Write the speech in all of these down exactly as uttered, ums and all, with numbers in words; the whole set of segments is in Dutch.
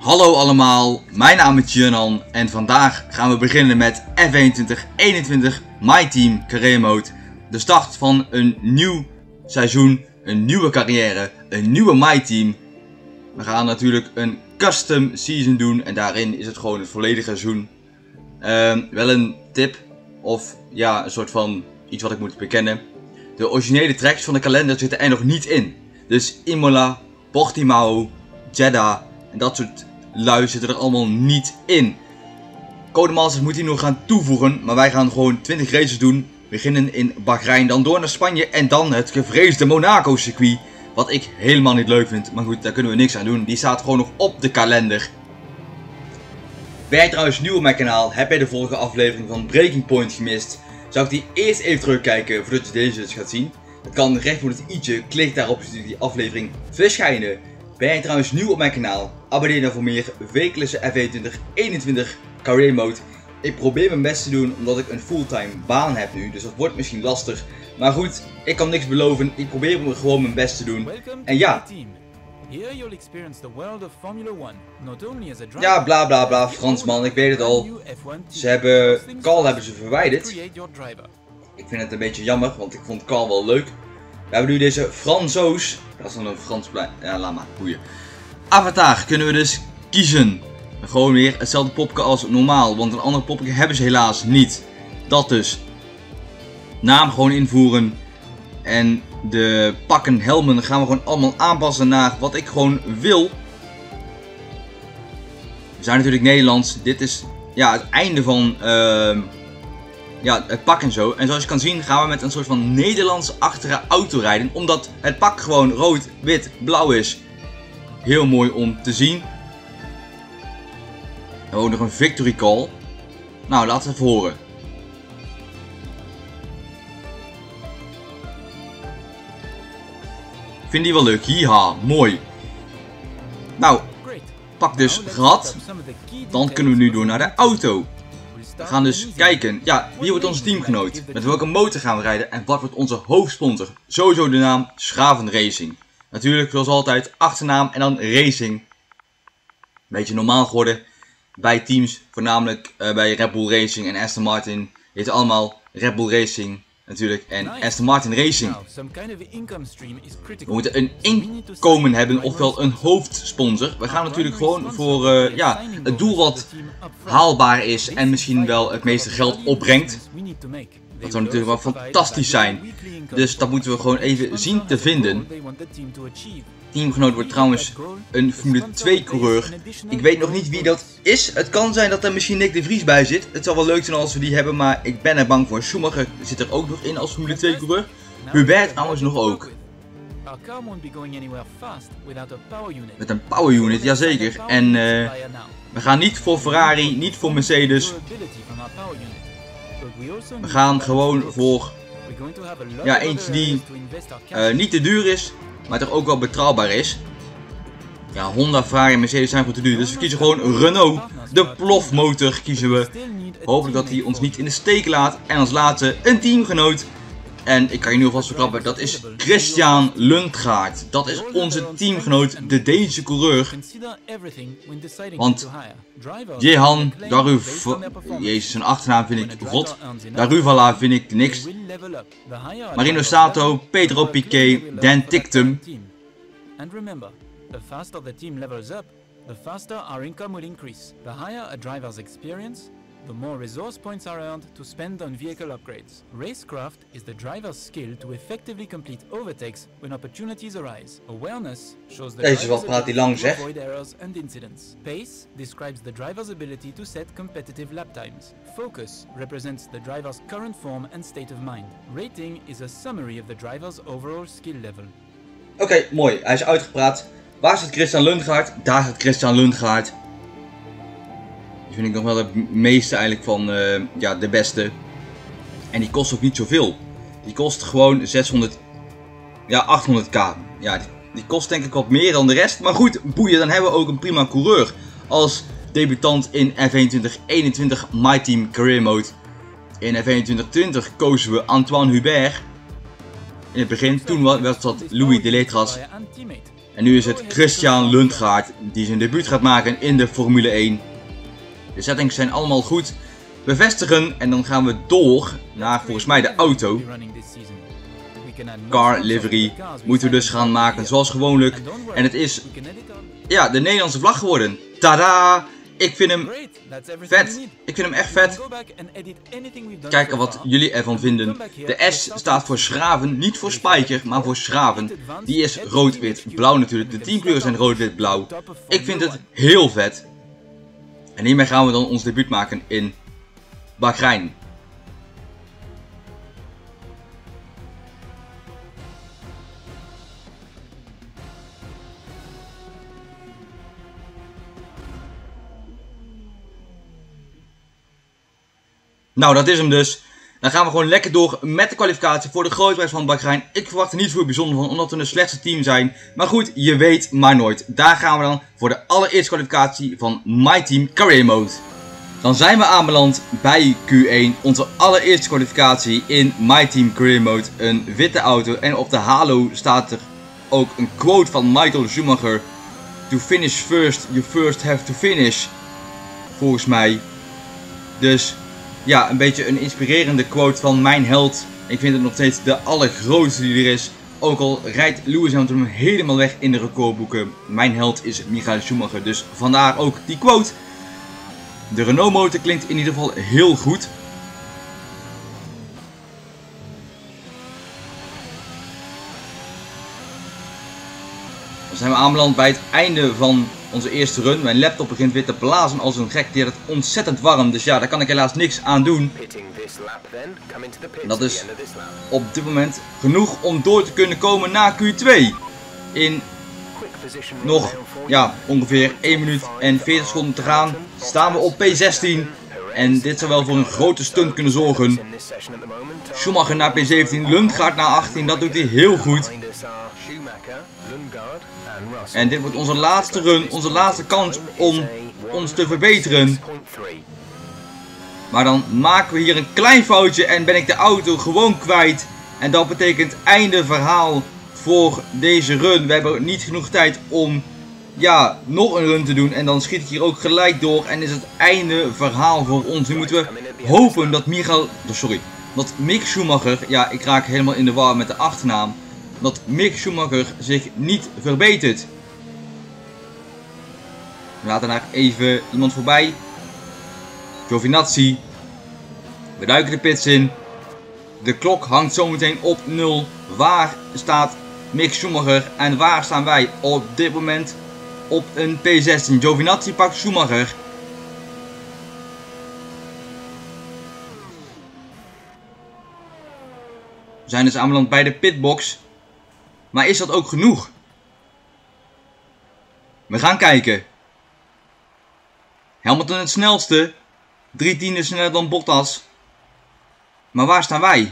Hallo allemaal, mijn naam is Junan en vandaag gaan we beginnen met F één twintig eenentwintig My Team Career Mode. De start van een nieuw seizoen, een nieuwe carrière, een nieuwe My Team. We gaan natuurlijk een custom season doen en daarin is het gewoon het volledige seizoen. Uh, wel een tip of ja, een soort van iets wat ik moet bekennen. De originele tracks van de kalender zitten er nog niet in. Dus Imola, Portimao, Jeddah en dat soort lui zitten er allemaal niet in. Codemasters moet hier nog gaan toevoegen, maar wij gaan gewoon twintig races doen. Beginnen in Bahrein, dan door naar Spanje en dan het gevreesde Monaco circuit. Wat ik helemaal niet leuk vind, maar goed, daar kunnen we niks aan doen. Die staat gewoon nog op de kalender. Ben jij trouwens nieuw op mijn kanaal, heb jij de vorige aflevering van Breaking Point gemist? Zou ik die eerst even terugkijken voordat je deze dus gaat zien? Het kan recht voor het i'tje, klik daarop zodat die aflevering verschijnen. Ben jij trouwens nieuw op mijn kanaal? Abonneer dan voor meer wekelijkse F één twintig eenentwintig Career Mode. Ik probeer mijn best te doen omdat ik een fulltime baan heb nu, dus dat wordt misschien lastig. Maar goed, ik kan niks beloven, ik probeer gewoon mijn best te doen. En ja. Ja, bla bla bla, Fransman, ik weet het al. Ze hebben, Carl hebben ze verwijderd. Ik vind het een beetje jammer, want ik vond Carl wel leuk. We hebben nu deze Fransoos. Dat is dan een Frans blij. Ja, laat maar, boeien. Avatar kunnen we dus kiezen. Gewoon weer hetzelfde popje als normaal, want een ander popje hebben ze helaas niet. Dat dus. Naam gewoon invoeren. En de pakken, helmen gaan we gewoon allemaal aanpassen naar wat ik gewoon wil. We zijn natuurlijk Nederlands. Dit is ja, het einde van uh, ja, het pak en zo. En zoals je kan zien gaan we met een soort van Nederlands-achtige auto rijden. Omdat het pak gewoon rood, wit, blauw is. Heel mooi om te zien. We hebben ook nog een victory call. Nou, laten we even horen. Vind die wel leuk. Hiha, mooi. Nou, pak dus gehad. Dan kunnen we nu door naar de auto. We gaan dus kijken, ja, wie wordt onze teamgenoot? Met welke motor gaan we rijden? En wat wordt onze hoofdsponsor? Sowieso de naam Schraven Racing. Natuurlijk, zoals altijd, achternaam en dan Racing. Beetje normaal geworden bij teams, voornamelijk uh, bij Red Bull Racing en Aston Martin. Je heet allemaal Red Bull Racing natuurlijk en Aston Martin Racing. We moeten een inkomen hebben, ofwel een hoofdsponsor. We gaan natuurlijk gewoon voor uh, ja, het doel wat haalbaar is en misschien wel het meeste geld opbrengt. Dat zou natuurlijk wel fantastisch zijn. Dus dat moeten we gewoon even zien te vinden. Teamgenoot wordt trouwens een Formule twee coureur. Ik weet nog niet wie dat is. Het kan zijn dat er misschien Nick de Vries bij zit. Het zal wel leuk zijn als we die hebben, maar ik ben er bang voor. Schumacher zit er ook nog in als Formule twee coureur. Hubert trouwens nog ook. Met een power unit, jazeker. En uh, we gaan niet voor Ferrari, niet voor Mercedes. We gaan gewoon voor ja, eentje die uh, niet te duur is, maar toch ook wel betrouwbaar is. Ja, Honda, Ferrari en Mercedes zijn goed te duur. Dus we kiezen gewoon Renault. De plofmotor kiezen we. Hopelijk dat hij ons niet in de steek laat. En als laatste een teamgenoot. En ik kan je nu alvast verklappen, dat is Christian Lundgaard. Dat is onze teamgenoot, de Deense coureur. Want Jehan Daruvala, jezus, zijn achternaam vind ik rot. Daruvala vind ik niks. Marino Sato, Pedro Piquet, Dan Ticktum. The faster our income will increase. The higher a driver's experience, the more resource points are earned to spend on vehicle upgrades. Racecraft is the driver's skill to effectively complete overtakes when opportunities arise. Awareness shows the driver's ability to avoid errors and incidents. Pace describes the driver's ability to set competitive lap times. Focus represents the driver's current form and state of mind. Rating is a summary of the driver's overall skill level. Oké, okay, mooi. Hij is uitgepraat. Waar zit Christian Lundgaard? Daar gaat Christian Lundgaard. Die vind ik nog wel het meeste eigenlijk van uh, ja, de beste. En die kost ook niet zoveel. Die kost gewoon zeshonderd, ja achthonderd k. Ja, die, die kost denk ik wat meer dan de rest. Maar goed, boeien, dan hebben we ook een prima coureur. Als debutant in F één twintig eenentwintig My Team Career Mode. In F één twintig twintig kozen we Antoine Hubert. In het begin, toen was dat Louis Delétraz. En nu is het Christian Lundgaard die zijn debuut gaat maken in de Formule één. De settings zijn allemaal goed. Bevestigen en dan gaan we door naar volgens mij de auto. Car livery moeten we dus gaan maken zoals gewoonlijk. En het is ja, de Nederlandse vlag geworden. Tada! Ik vind hem vet. Ik vind hem echt vet. Kijken wat jullie ervan vinden. De S staat voor Schraven, niet voor Spijker, maar voor Schraven. Die is rood-wit-blauw natuurlijk. De teamkleuren zijn rood-wit-blauw. Ik vind het heel vet. En hiermee gaan we dan ons debuut maken in Bahrein. Nou, dat is hem dus. Dan gaan we gewoon lekker door met de kwalificatie voor de grote prijs van Bahrein. Ik verwacht er niet veel bijzonder van, omdat we een slechtste team zijn. Maar goed, je weet maar nooit. Daar gaan we dan voor de allereerste kwalificatie van My Team Career Mode. Dan zijn we aanbeland bij Q één. Onze allereerste kwalificatie in My Team Career Mode. Een witte auto. En op de halo staat er ook een quote van Michael Schumacher. To finish first, you first have to finish. Volgens mij. Dus ja, een beetje een inspirerende quote van mijn held. Ik vind het nog steeds de allergrootste die er is. Ook al rijdt Lewis Hamilton hem helemaal weg in de recordboeken. Mijn held is Michael Schumacher. Dus vandaar ook die quote. De Renault motor klinkt in ieder geval heel goed. Dan zijn we aanbeland bij het einde van onze eerste run. Mijn laptop begint weer te blazen als een gek. Die had het ontzettend warm. Dus ja, daar kan ik helaas niks aan doen. En dat is op dit moment genoeg om door te kunnen komen naar Q twee. In nog ja, ongeveer één minuut en veertig seconden te gaan. Staan we op P zestien. En dit zou wel voor een grote stunt kunnen zorgen. Schumacher naar P zeventien. Lundgaard naar achttien. Dat doet hij heel goed. En dit wordt onze laatste run. Onze laatste kans om ons te verbeteren. Maar dan maken we hier een klein foutje. En ben ik de auto gewoon kwijt. En dat betekent einde verhaal voor deze run. We hebben niet genoeg tijd om ja, nog een run te doen. En dan schiet ik hier ook gelijk door. En is het einde verhaal voor ons. Nu moeten we hopen dat Michael, sorry, dat Mick Schumacher, ja, ik raak helemaal in de war met de achternaam. Dat Mick Schumacher zich niet verbetert. We laten daar even iemand voorbij. Giovinazzi. We duiken de pits in. De klok hangt zometeen op nul. Waar staat Mick Schumacher en waar staan wij op dit moment? Op een P zestien. Giovinazzi pakt Schumacher. We zijn dus aanbeland bij de pitbox. Maar is dat ook genoeg? We gaan kijken. Hamilton het snelste. Drie tienden sneller dan Bottas. Maar waar staan wij?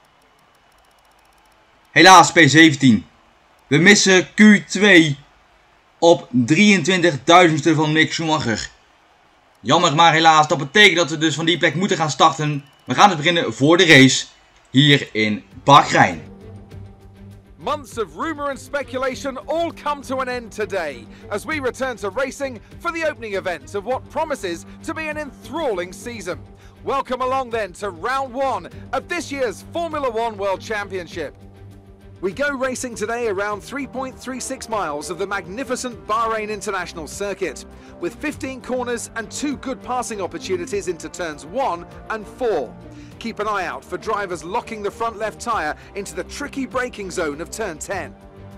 Helaas P zeventien. We missen Q twee op drieëntwintigduizendste van Mick Schumacher. Jammer, maar helaas. Dat betekent dat we dus van die plek moeten gaan starten. We gaan dus beginnen voor de race hier in Bahrein. Months of rumour and speculation all come to an end today as we return to racing for the opening event of what promises to be an enthralling season. Welcome along then to round one of this year's Formula One World Championship. We go racing today around three point three six miles of the magnificent Bahrain International Circuit, with fifteen corners and two good passing opportunities into turns one and four. Keep an eye out for drivers locking the front left tyre into the tricky braking zone of turn ten.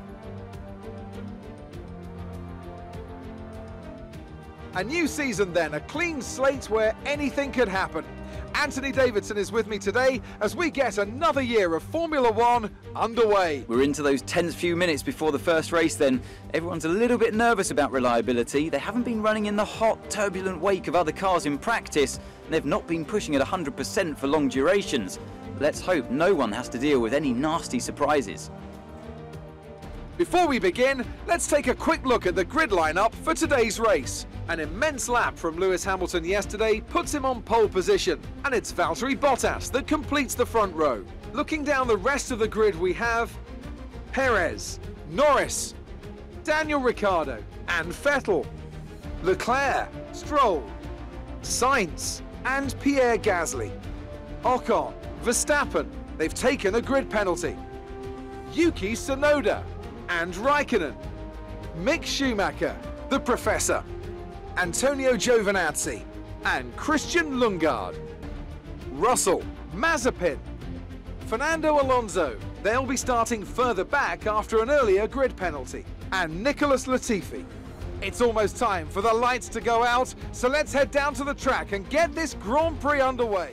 A new season then, a clean slate where anything could happen. Anthony Davidson is with me today as we get another year of Formula One underway. We're into those tense few minutes before the first race then. Everyone's a little bit nervous about reliability. They haven't been running in the hot, turbulent wake of other cars in practice. And they've not been pushing at one hundred percent for long durations. Let's hope no one has to deal with any nasty surprises. Before we begin, let's take a quick look at the grid lineup for today's race. An immense lap from Lewis Hamilton yesterday puts him on pole position, and it's Valtteri Bottas that completes the front row. Looking down the rest of the grid we have Perez, Norris, Daniel Ricciardo and Vettel, Leclerc, Stroll, Sainz and Pierre Gasly, Ocon, Verstappen, they've taken a grid penalty, Yuki Tsunoda and Raikkonen, Mick Schumacher, the Professor, Antonio Giovinazzi and Christian Lundgaard, Russell, Mazepin, Fernando Alonso, they'll be starting further back after an earlier grid penalty, and Nicholas Latifi. It's almost time for the lights to go out, so let's head down to the track and get this Grand Prix underway.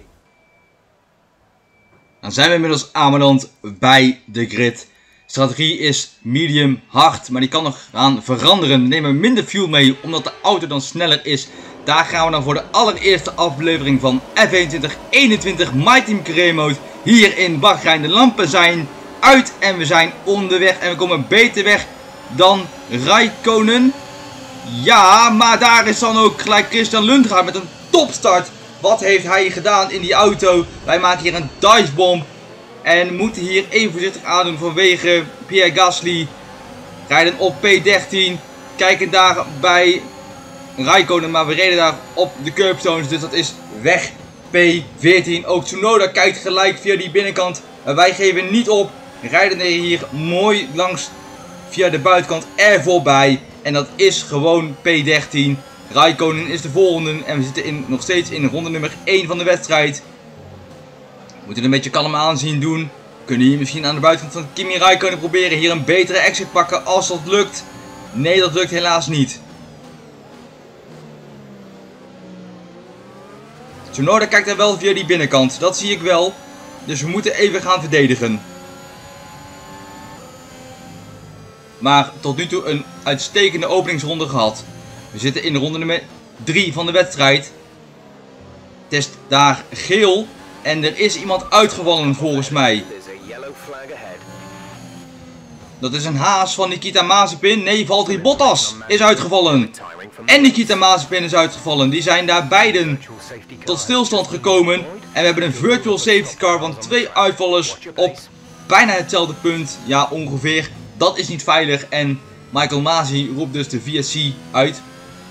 Dan zijn we inmiddels aanbeland bij de grid. Strategie is medium hard, maar die kan nog gaan veranderen. We nemen minder fuel mee, omdat de auto dan sneller is. Daar gaan we dan voor de allereerste aflevering van F eenentwintig eenentwintig My Team Career Mode. Hier in Bahrein. De lampen zijn uit en we zijn onderweg. En we komen beter weg dan Raikkonen. Ja, maar daar is dan ook gelijk Christian Lundgaard met een topstart. Wat heeft hij gedaan in die auto? Wij maken hier een dicebomb. En moeten hier even voorzichtig aandoen vanwege Pierre Gasly. Rijden op P dertien. Kijken daar bij Raikkonen, maar we reden daar op de curbstones. Dus dat is weg. P veertien. Ook Tsunoda kijkt gelijk via die binnenkant. Maar wij geven niet op. Rijden er hier mooi langs via de buitenkant er voorbij. En dat is gewoon P dertien. Raikkonen is de volgende. En we zitten in, nog steeds in ronde nummer één van de wedstrijd. We moeten een beetje kalm aanzien doen. Kunnen hier misschien aan de buitenkant van Kimi Raikkonen proberen hier een betere exit pakken als dat lukt. Nee, dat lukt helaas niet. Tsunoda kijkt er wel via die binnenkant. Dat zie ik wel. Dus we moeten even gaan verdedigen. Maar tot nu toe een uitstekende openingsronde gehad. We zitten in de ronde nummer drie van de wedstrijd. Het is daar geel. En er is iemand uitgevallen volgens mij. Dat is een haas van Nikita Mazepin. Nee, Valtteri Bottas is uitgevallen. En Nikita Mazepin is uitgevallen. Die zijn daar beiden tot stilstand gekomen. En we hebben een virtual safety car van twee uitvallers op bijna hetzelfde punt. Ja, ongeveer. Dat is niet veilig. En Michael Masi roept dus de V S C uit.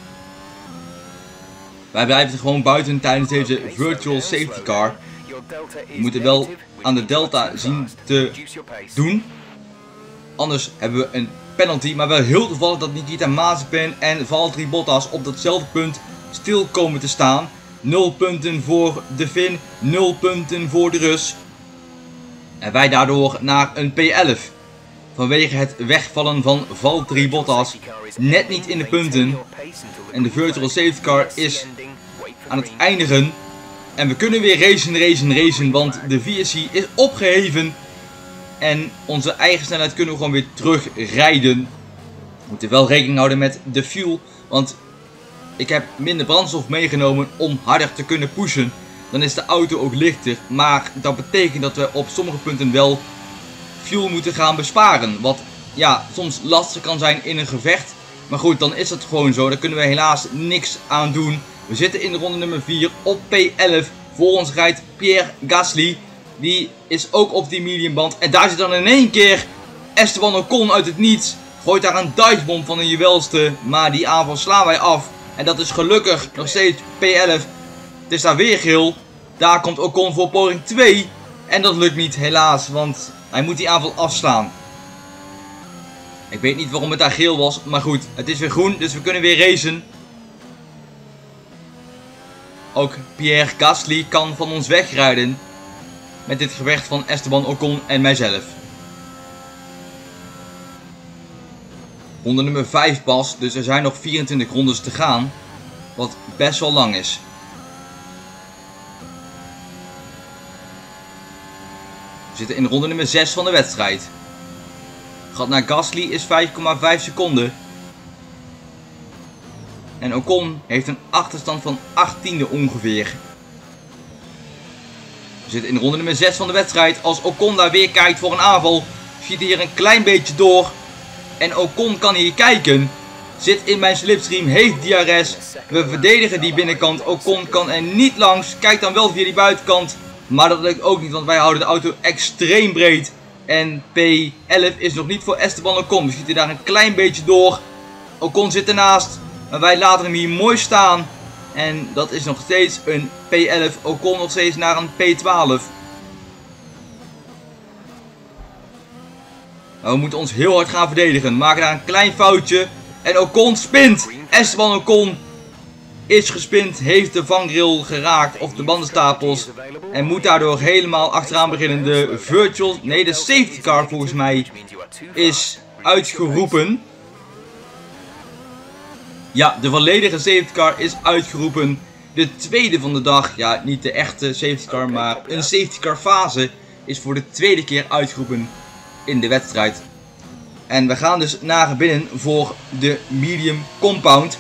Wij blijven gewoon buiten tijdens deze virtual safety car. We moeten wel aan de delta zien te doen. Anders hebben we een penalty. Maar wel heel toevallig dat Nikita Mazepin en Valtteri Bottas op datzelfde punt stil komen te staan. nul punten voor de Fin, nul punten voor de Rus. En wij daardoor naar een P elf. Vanwege het wegvallen van Valtteri Bottas. Net niet in de punten. En de virtual safety car is aan het eindigen. En we kunnen weer racen, racen, racen. Want de V S C is opgeheven. En onze eigen snelheid kunnen we gewoon weer terugrijden. We moeten wel rekening houden met de fuel. Want ik heb minder brandstof meegenomen om harder te kunnen pushen. Dan is de auto ook lichter. Maar dat betekent dat we op sommige punten wel fuel moeten gaan besparen. Wat ja, soms lastig kan zijn in een gevecht. Maar goed, dan is dat gewoon zo. Daar kunnen we helaas niks aan doen. We zitten in de ronde nummer vier op P elf. Voor ons rijdt Pierre Gasly. Die is ook op die mediumband. En daar zit dan in één keer Esteban Ocon uit het niets. Gooit daar een dicebomb van een juwelste. Maar die aanval slaan wij af. En dat is gelukkig nog steeds P elf. Het is daar weer geel. Daar komt Ocon voor poging twee. En dat lukt niet helaas. Want hij moet die aanval afslaan. Ik weet niet waarom het daar geel was. Maar goed, het is weer groen. Dus we kunnen weer racen. Ook Pierre Gasly kan van ons wegrijden. Met dit gevecht van Esteban Ocon en mijzelf. Ronde nummer vijf pas. Dus er zijn nog vierentwintig rondes te gaan. Wat best wel lang is. We zitten in ronde nummer zes van de wedstrijd. Gat naar Gasly is vijf komma vijf seconden. En Ocon heeft een achterstand van achttiende ongeveer. We zitten in ronde nummer zes van de wedstrijd. Als Ocon daar weer kijkt voor een aanval, schiet hij hier een klein beetje door. En Ocon kan hier kijken. Zit in mijn slipstream, heeft D R S. We verdedigen die binnenkant. Ocon kan er niet langs. Kijkt dan wel via die buitenkant. Maar dat lukt ook niet, want wij houden de auto extreem breed. En P elf is nog niet voor Esteban Ocon. We schieten daar een klein beetje door. Ocon zit ernaast. Maar wij laten hem hier mooi staan. En dat is nog steeds een P elf. Ocon nog steeds naar een P twaalf. Maar we moeten ons heel hard gaan verdedigen. We maken daar een klein foutje. En Ocon spint. Esteban Ocon is gespind. Heeft de vangrail geraakt. Of de bandenstapels. En moet daardoor helemaal achteraan beginnen. De virtual... Nee, de safety car volgens mij is uitgeroepen. Ja, de volledige safety car is uitgeroepen. De tweede van de dag. Ja, niet de echte safety car. Maar een safety car fase is voor de tweede keer uitgeroepen in de wedstrijd. En we gaan dus naar binnen voor de medium compound.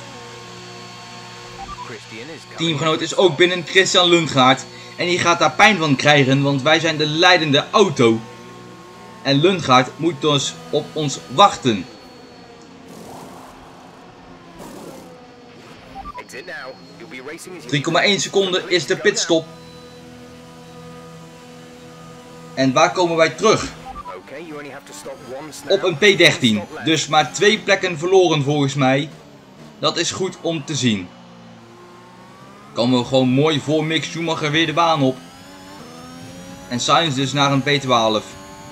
Teamgenoot is ook binnen, Christian Lundgaard. En die gaat daar pijn van krijgen, want wij zijn de leidende auto. En Lundgaard moet dus op ons wachten. drie komma één seconden is de pitstop. En waar komen wij terug? Op een P dertien. Dus maar twee plekken verloren volgens mij. Dat is goed om te zien. Komen we gewoon mooi voor Mick Schumacher weer de baan op. En Sainz dus naar een P twaalf.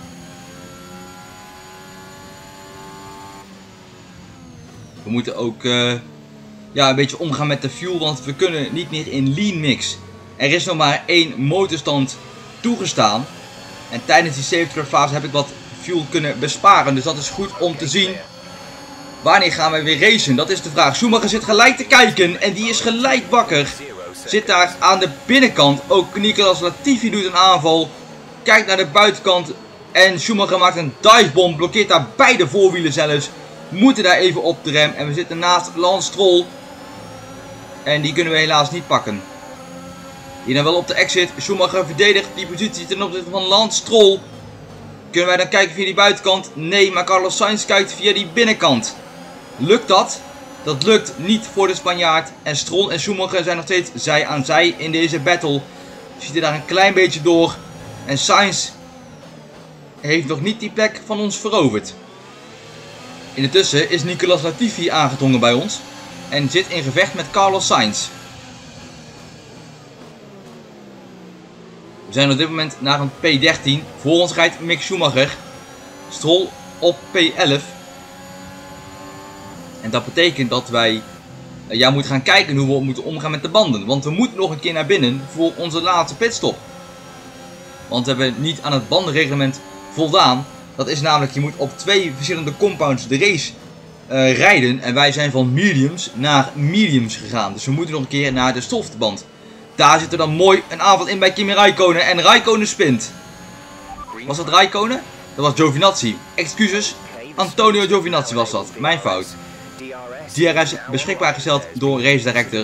We moeten ook uh, ja, een beetje omgaan met de fuel. Want we kunnen niet meer in lean mix. Er is nog maar één motorstand toegestaan. En tijdens die safety car fase heb ik wat fuel kunnen besparen. Dus dat is goed om te zien. Wanneer gaan we weer racen? Dat is de vraag. Schumacher zit gelijk te kijken. En die is gelijk wakker. Zit daar aan de binnenkant. Ook Nicolas Latifi doet een aanval. Kijkt naar de buitenkant. En Schumacher maakt een divebomb. Blokkeert daar beide voorwielen zelfs. Moeten daar even op de rem. En we zitten naast Lance Stroll. En die kunnen we helaas niet pakken. Hier dan wel op de exit. Schumacher verdedigt die positie ten opzichte van Lance Stroll. Kunnen wij dan kijken via die buitenkant? Nee, maar Carlos Sainz kijkt via die binnenkant. Lukt dat? Dat lukt niet voor de Spanjaard. En Stroll en Schumacher zijn nog steeds zij aan zij in deze battle. Ziet er daar een klein beetje door. En Sainz heeft nog niet die plek van ons veroverd. Intussen is Nicolas Latifi aangedrongen bij ons. En zit in gevecht met Carlos Sainz. We zijn op dit moment naar een P dertien. Voor ons rijdt Mick Schumacher. Stroll op P elf. En dat betekent dat wij ja, moeten gaan kijken hoe we moeten omgaan met de banden. Want we moeten nog een keer naar binnen voor onze laatste pitstop. Want we hebben niet aan het bandenreglement voldaan. Dat is namelijk, je moet op twee verschillende compounds de race uh, rijden. En wij zijn van mediums naar mediums gegaan. Dus we moeten nog een keer naar de softband. Daar zit er dan mooi een aanval in bij Kimi Räikkönen. En Räikkönen spint. Was dat Räikkönen? Dat was Giovinazzi. Excuses. Antonio Giovinazzi was dat. Mijn fout. D R S beschikbaar gesteld door Race Director.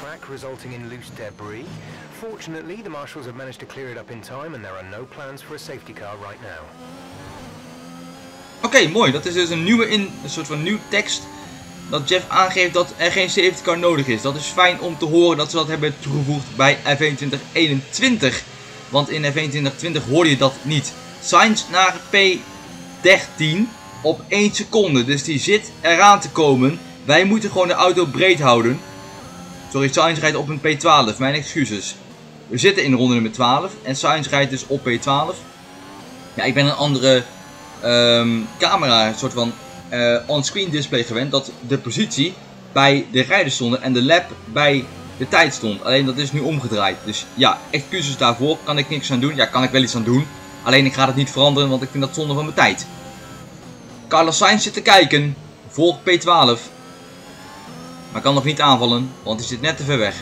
Oké, okay, mooi. Dat is dus een nieuwe in, een soort van nieuw tekst. Dat Jeff aangeeft dat er geen safety car nodig is. Dat is fijn om te horen dat ze dat hebben toegevoegd bij F eenentwintig eenentwintig. Want in F eenentwintig twintig hoorde je dat niet. Sainz naar P dertien op één seconde. Dus die zit eraan te komen. Wij moeten gewoon de auto breed houden. Sorry, Sainz rijdt op een P twaalf. Mijn excuses. We zitten in ronde nummer twaalf. En Sainz rijdt dus op P twaalf. Ja, ik ben een andere um, camera, een soort van uh, on-screen display gewend. Dat de positie bij de rijder stond en de lap bij de tijd stond. Alleen dat is nu omgedraaid. Dus ja, excuses daarvoor. Kan ik niks aan doen? Ja, kan ik wel iets aan doen. Alleen ik ga het niet veranderen, want ik vind dat zonde van mijn tijd. Carlos Sainz zit te kijken. Volgt P twaalf. Maar kan nog niet aanvallen, want hij zit net te ver weg.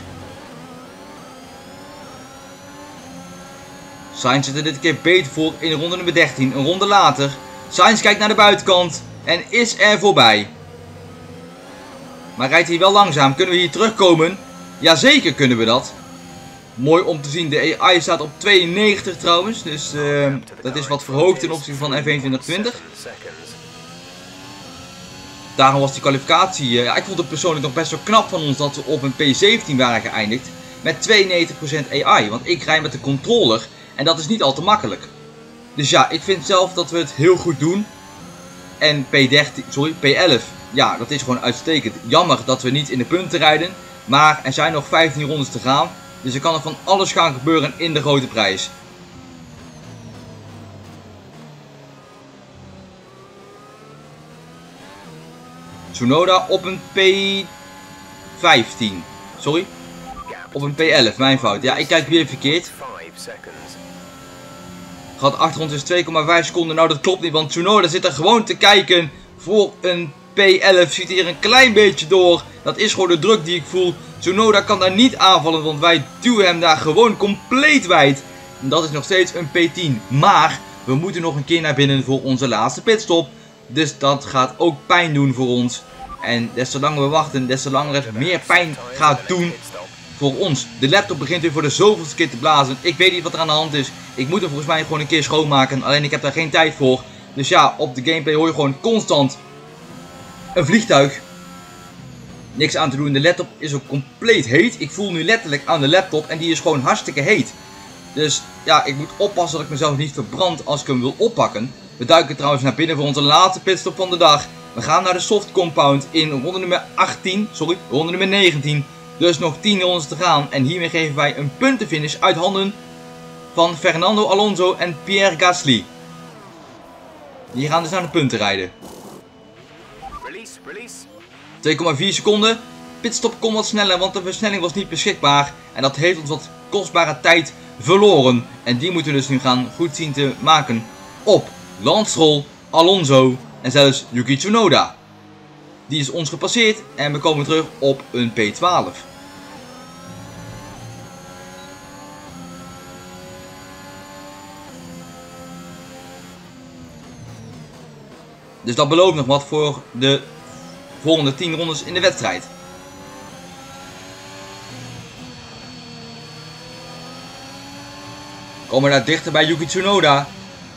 Sainz zit er dit keer beter voor in ronde nummer dertien. Een ronde later. Sainz kijkt naar de buitenkant. En is er voorbij. Maar rijdt hij wel langzaam. Kunnen we hier terugkomen? Jazeker kunnen we dat. Mooi om te zien. De A I staat op tweeënnegentig trouwens. Dus uh, dat is wat verhoogd ten opzichte van F eenentwintig twintig. Daarom was die kwalificatie... Uh, ja, ik vond het persoonlijk nog best wel knap van ons dat we op een P zeventien waren geëindigd. Met tweeënnegentig procent A I. Want ik rijd met de controller. En dat is niet al te makkelijk. Dus ja, ik vind zelf dat we het heel goed doen. En P dertien, sorry, P elf, ja, dat is gewoon uitstekend. Jammer dat we niet in de punten rijden. Maar er zijn nog vijftien rondes te gaan. Dus er kan er van alles gaan gebeuren in de grote prijs. Tsunoda op een P vijftien. Sorry. Op een P elf, mijn fout. Ja, ik kijk weer verkeerd. Gaat achtergrond is twee komma vijf seconden. Nou, dat klopt niet, want Tsunoda zit er gewoon te kijken voor een P elf. Ziet hier een klein beetje door. Dat is gewoon de druk die ik voel. Tsunoda kan daar niet aanvallen, want wij duwen hem daar gewoon compleet wijd. En dat is nog steeds een P tien. Maar we moeten nog een keer naar binnen voor onze laatste pitstop. Dus dat gaat ook pijn doen voor ons. En des te langer we wachten, des te langer het meer pijn gaat doen voor ons. De laptop begint weer voor de zoveelste keer te blazen. Ik weet niet wat er aan de hand is. Ik moet hem volgens mij gewoon een keer schoonmaken. Alleen ik heb daar geen tijd voor. Dus ja, op de gameplay hoor je gewoon constant een vliegtuig. Niks aan te doen. De laptop is ook compleet heet. Ik voel nu letterlijk aan de laptop en die is gewoon hartstikke heet. Dus ja, ik moet oppassen dat ik mezelf niet verbrand als ik hem wil oppakken. We duiken trouwens naar binnen voor onze laatste pitstop van de dag. We gaan naar de soft compound in ronde nummer achttien. Sorry, ronde nummer negentien. Dus nog tien rondes te gaan. En hiermee geven wij een puntenfinish uit handen van Fernando Alonso en Pierre Gasly. Die gaan dus naar de punten rijden. twee komma vier seconden. Pitstop kon wat sneller, want de versnelling was niet beschikbaar. En dat heeft ons wat kostbare tijd verloren. En die moeten we dus nu gaan goed zien te maken op Lance Stroll, Alonso en zelfs Yuki Tsunoda. Die is ons gepasseerd en we komen terug op een P twaalf. Dus dat belooft nog wat voor de volgende tien rondes in de wedstrijd. Komen we daar dichter bij Yuki Tsunoda.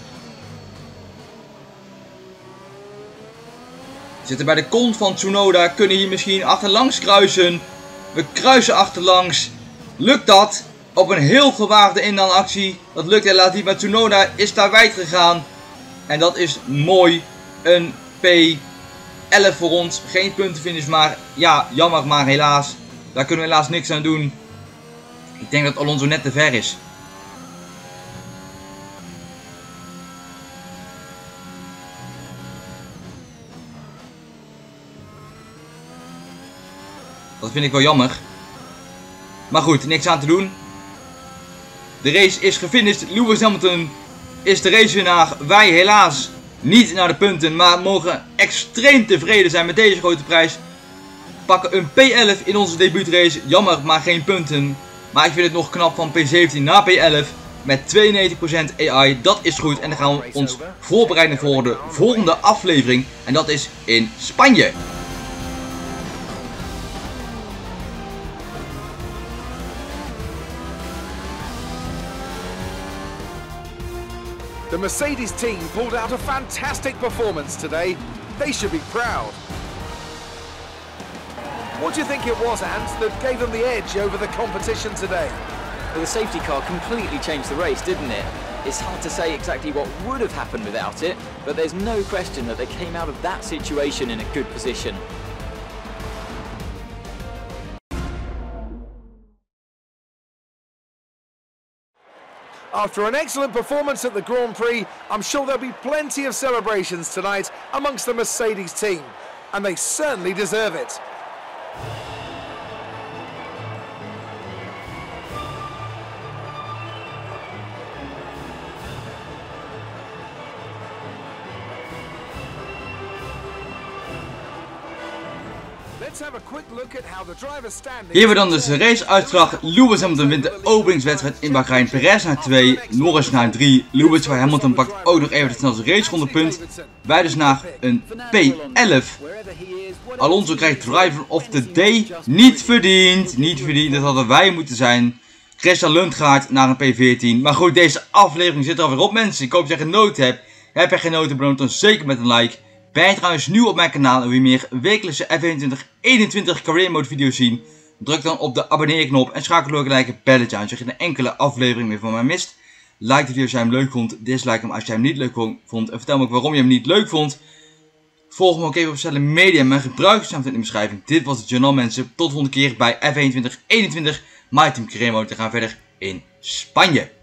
We zitten bij de kont van Tsunoda. Kunnen hier misschien achterlangs kruisen. We kruisen achterlangs. Lukt dat? Op een heel gewaagde inhaalactie. Dat lukt helaas niet, maar Tsunoda is daar wijd gegaan. En dat is mooi. Een P elf voor ons. Geen puntenfinish, maar ja, jammer, maar helaas. Daar kunnen we helaas niks aan doen. Ik denk dat Alonso net te ver is. Dat vind ik wel jammer. Maar goed, niks aan te doen. De race is gefinished. Lewis Hamilton is de racewinnaar. Wij helaas niet naar de punten, maar mogen extreem tevreden zijn met deze grote prijs. Pakken een P elf in onze debuutrace. Jammer, maar geen punten. Maar ik vind het nog knap van P zeventien naar P elf. Met tweeënnegentig procent A I. Dat is goed. En dan gaan we ons voorbereiden voor de volgende aflevering. En dat is in Spanje. The Mercedes team pulled out a fantastic performance today. They should be proud. What do you think it was, Ant, that gave them the edge over the competition today? Well, the safety car completely changed the race, didn't it? It's hard to say exactly what would have happened without it, but there's no question that they came out of that situation in a good position. After an excellent performance at the Grand Prix, I'm sure there'll be plenty of celebrations tonight amongst the Mercedes team, and they certainly deserve it. Hier hebben we dan dus de raceuitslag. Lewis Hamilton wint de openingswedstrijd in Bahrein. Perez naar twee, Norris naar drie. Lewis bij Hamilton pakt ook nog even het snelste racerondepunt. Wij dus naar een P elf. Alonso krijgt Driver of the Day. Niet verdiend, niet verdiend. Dat hadden wij moeten zijn. Christian Lundgaard naar een P veertien. Maar goed, deze aflevering zit er alweer op, mensen. Ik hoop dat je genoten hebt. Heb je genoten, beloon dan zeker met een like. Ben je trouwens nieuw op mijn kanaal en wil je meer wekelijkse F eenentwintig eenentwintig Career Mode video's zien? Druk dan op de abonneer knop en schakel ook gelijk het belletje aan, zodat je geen enkele aflevering meer van mij mist. Like de video als jij hem leuk vond. Dislike hem als jij hem niet leuk vond. En vertel me ook waarom je hem niet leuk vond. Volg me ook even op sociale media. Mijn gebruikersnaam staat in de beschrijving. Dit was het journaal mensen. Tot de volgende keer bij F eenentwintig eenentwintig. My Team Career Mode. We gaan verder in Spanje.